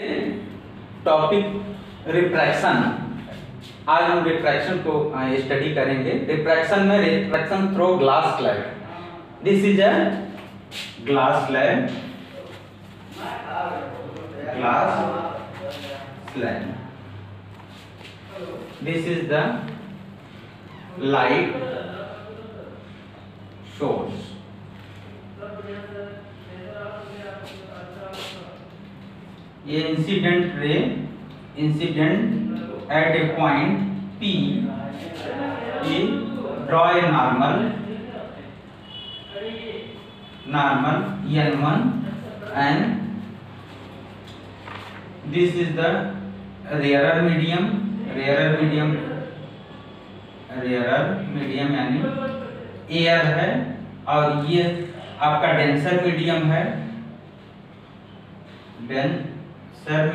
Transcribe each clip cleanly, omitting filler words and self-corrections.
Topic refraction. आज हम refraction को स्टडी करेंगे। रिफ्रैक्शन में refraction through glass slab. This is a glass slab, glass slab. This is the light source. ये incident ray, incident at a point P, draw a normal N1 and this is the rarer medium यानी air है, और ये आपका denser medium है, denser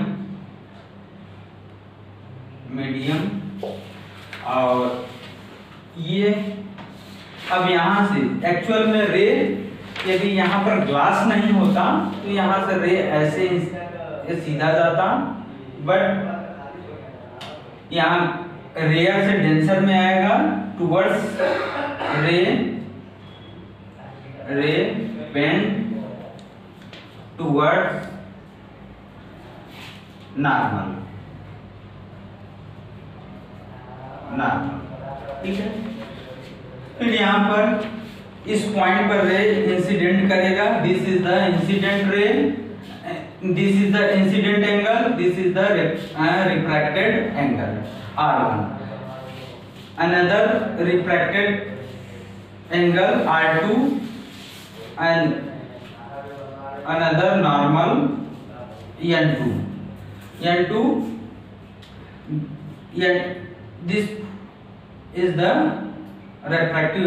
medium. और ये अब यहाँ से एक्चुअल में रे, यदि यहाँ पर ग्लास नहीं होता तो यहाँ से रे ऐसे सीधा जाता, बट यहाँ रेयर से डेंसर में आएगा टुवर्ड्स रे बेंड टुवर्ड्स नॉर्मल, ठीक है। फिर यहाँ पर इस पॉइंट पर रे इंसिडेंट करेगा। This is the incident ray, this is the incident angle, this is the refracted angle R1। Another refracted angle R2 and another normal N2। This is the refractive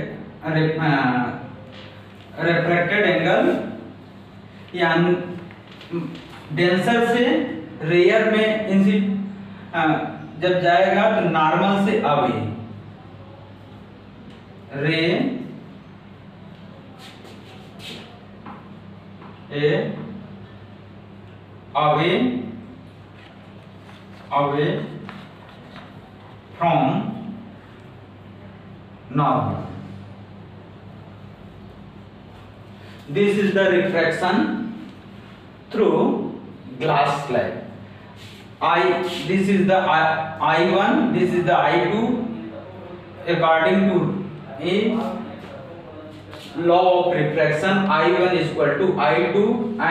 refracted angle। यानी denser से rare में जब जाएगा तो normal से away, ray away from normal। This is the refraction through glass slab। This is the I1, this is the I2 according to a law of refraction। I1 is equal to I2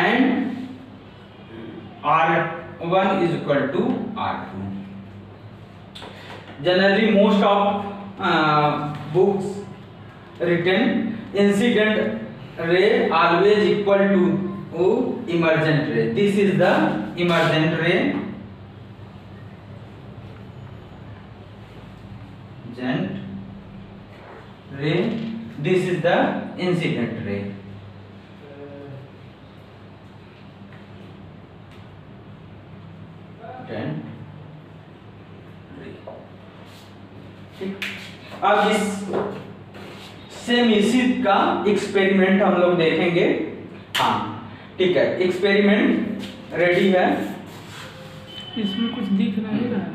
and R1 is equal to R2। Generally most of books written incident ray always equal to emergent ray। This is the emergent ray, this is the incident ray। अब इस same इसी का experiment हम लोग देखेंगे। हाँ ठीक है, एक्सपेरिमेंट रेडी है। इसमें कुछ दिख रहा है ना?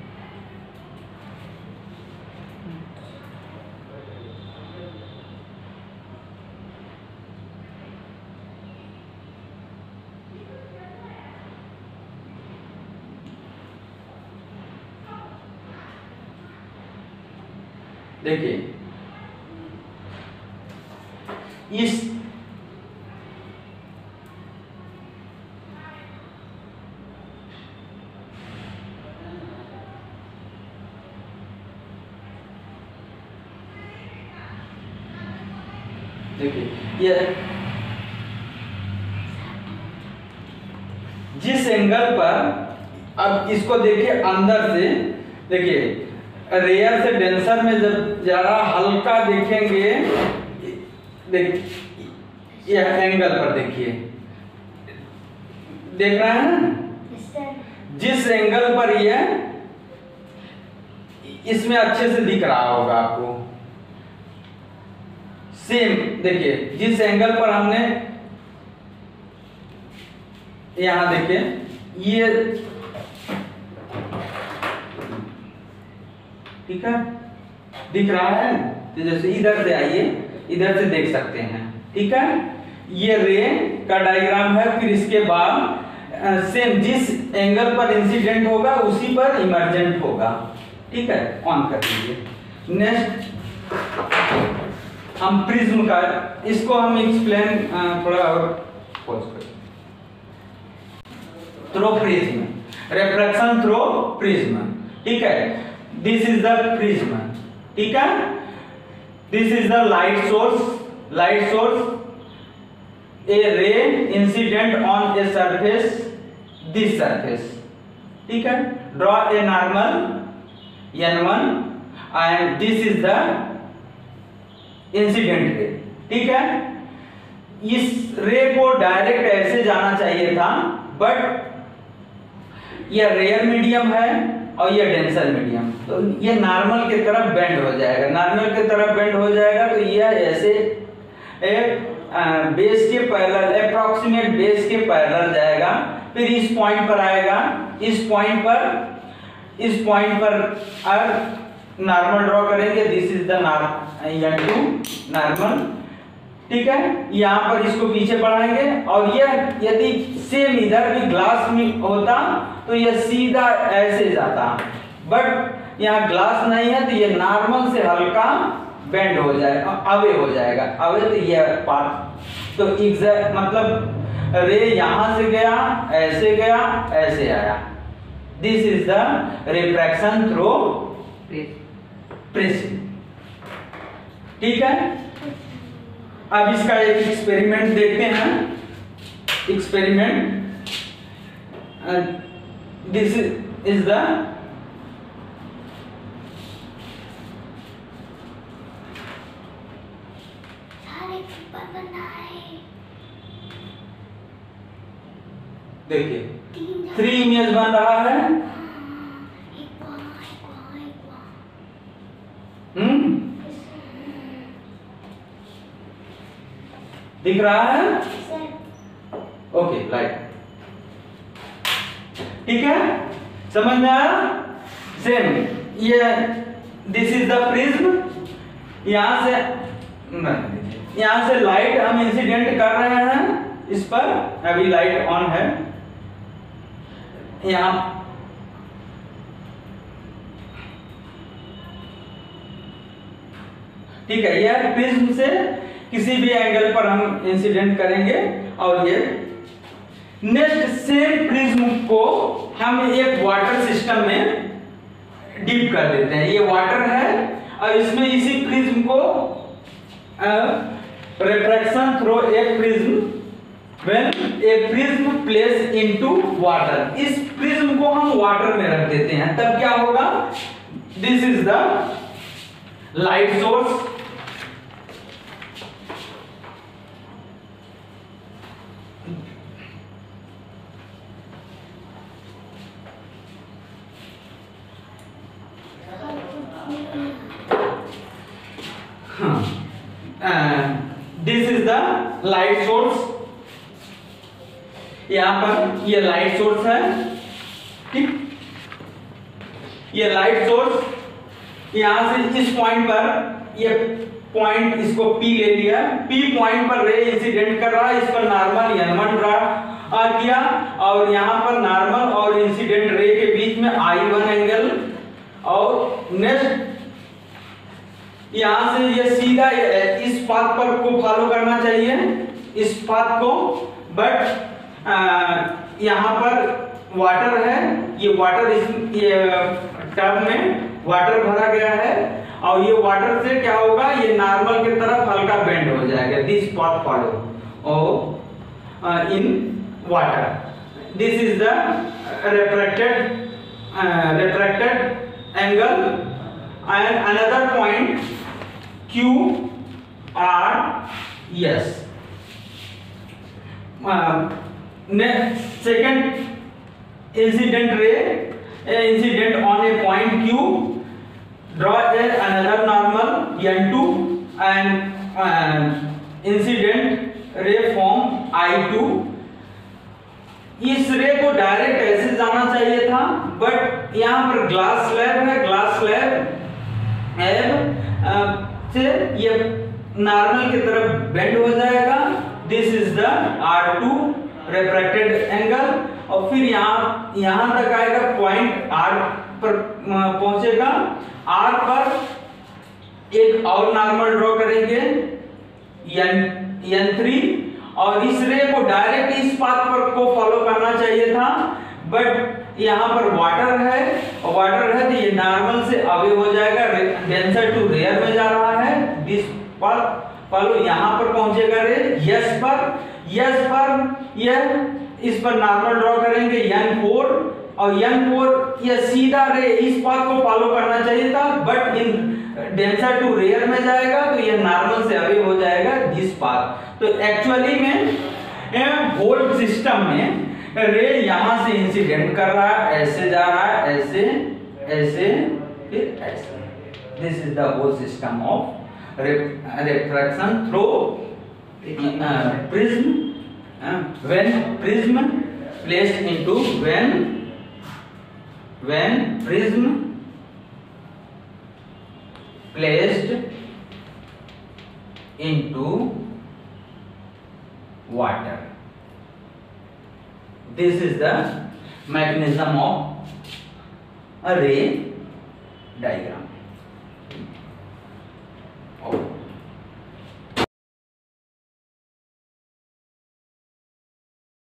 देखिए इस देखिए ये जिस एंगल पर, अब इसको देखिए अंदर से, देखिए रेयर से डेंसर में जब जरा हल्का देखेंगे, यह एंगल पर देखिए, देख रहे हैं जिस एंगल पर यह, इसमें अच्छे से दिख रहा होगा आपको। सेम देखिए जिस एंगल पर हमने यहाँ देखिए ये ठीक है, दिख रहा है। तो जैसे इधर से आइए, इधर से देख सकते हैं, ठीक है। ये रे का डायग्राम है। फिर इसके बाद सेम जिस एंगल पर इंसिडेंट होगा उसी पर इमर्जेंट होगा, ठीक है। ऑन कर दीजिए। नेक्स्ट हम प्रिज्म का, इसको हम एक्सप्लेन थोड़ा और पॉज करें। Through prism, refraction through prism, ठीक है। दिस इज द प्रिज्म, ठीक है। This is the light source a ray incident on a surface, this surface, ठीक है। draw a normal n1 and this is the incident ray, ठीक है। इस रे को डायरेक्ट ऐसे जाना चाहिए था, बट यह रेयर मीडियम है और यह डेंसर मीडियम, तो ये नॉर्मल की तरफ बेंड हो जाएगा। नॉर्मल की तरफ बेंड हो जाएगा तो यह ऐसे एक बेस के पैरेलल, अप्रॉक्सीमेट बेस के पैरेलल जाएगा। फिर इस पॉइंट पर आएगा, इस पॉइंट पर नॉर्मल ड्रॉ करेंगे। दिस इज द नॉर्मल, ठीक है। यहाँ पर इसको पीछे बढ़ाएंगे और यह यदि सेम इधर भी ग्लास में होता तो यह सीधा ऐसे जाता, बट यहाँ ग्लास नहीं है तो यह नॉर्मल से हल्का बेंड हो जाएगा, अवे हो जाएगा। अवे तो ये पार्ट, तो एग्जैक्ट मतलब रे यहां से गया, ऐसे गया, ऐसे आया। This is the refraction through prism, ठीक है। अब इसका एक एक्सपेरिमेंट देखते हैं। एक्सपेरिमेंट, दिस इज द देखिए 3 इमेज बन रहा है। दिख रहा है? ओके, लाइट, ठीक है। समझ में आया? सेम ये दिस इज द प्रिज्म। यहां से लाइट हम इंसिडेंट कर रहे हैं इस पर, अभी लाइट ऑन है। यहां ठीक है, यह प्रिज्म से किसी भी एंगल पर हम इंसिडेंट करेंगे। और ये नेक्स्ट सेम प्रिज्म को हम एक वाटर सिस्टम में डीप कर देते हैं। ये वाटर है और इसमें इसी प्रिज्म को refraction through a prism, when a prism place into water, इस प्रिज्म को हम वाटर में रख देते हैं, तब क्या होगा? This is the light source, this is the light source. यहां पर ये लाइट सोर्स है, ठीक। ये लाइट सोर्स यहां से इस पॉइंट पर, ये पॉइंट इसको P ले लिया, P पॉइंट पर रे इंसिडेंट कर रहा है, इस पर नॉर्मल n1 ड्रा किया और यहां पर नॉर्मल और इंसिडेंट रे के बीच में I1 एंगल। और नेक्स्ट यहां से ये सीधा इस पाथ पर को फॉलो करना चाहिए, इस पाथ को, बट यहां पर वाटर है, ये वाटर ये टब में वाटर भरा गया है और ये वाटर से क्या होगा? ये नॉर्मल की तरफ हल्का बेंड हो जाएगा। This path follow in water. This is the refracted angle and another point Q R S. Second incident ray, incident on a point Q, draw another normal n2 and incident ray form I2, इस रे को direct ऐसे जाना चाहिए था, but यहाँ पर glass slab है, ग्लास स्लैब से ये नॉर्मल की तरफ बेंड हो जाएगा। This is the R2 refracted angle, और फिर यहाँ तक आएगा, पॉइंट R पर पहुंचेगा। R पर एक और नॉर्मल ड्रॉ करेंगे N3, और इस रे को डायरेक्ट इस पाथ पर को फॉलो करना चाहिए था, बट यहाँ पर वाटर है, और वाटर है तो ये नॉर्मल से अवे हो जाएगा, डेंसर टू रेयर में जा रहा है। दिस पाथ फॉलो यहाँ पर पहुंचेगा रे यस पर यह इस पर नॉर्मल ड्रॉ करेंगे N4, और N4 यह सीधा रे इस पाथ को फॉलो करना चाहिए था, but in denser to rarer में जाएगा तो यह नॉर्मल से अवे हो जाएगा दिस पाथ। तो एक्चुअली में होल सिस्टम में रे यहां से इंसिडेंट कर रहा है, ऐसे जा रहा है, ऐसे ऐसे फिर ऐसे। This is the whole system of refraction through prism, when prism placed into when prism placed into water. This is the mechanism of a ray diagram.